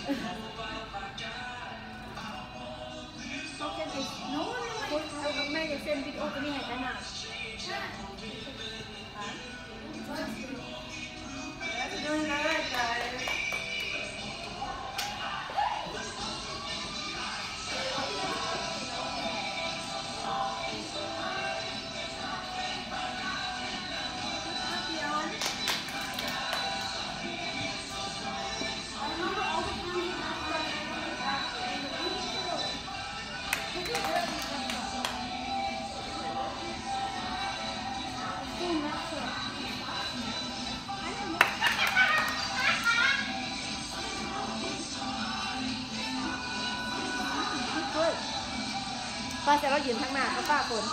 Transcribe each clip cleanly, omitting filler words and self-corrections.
เขาเป็นไอ้โน้ตเอาแม่จะเซ็นวิดีโอตัวนี้ให้กันนะป้าจะเรายืนข้างหน้าก็ป้าคน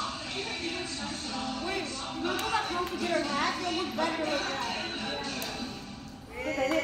Wait, you go back home to get her hat. You'll look better with that.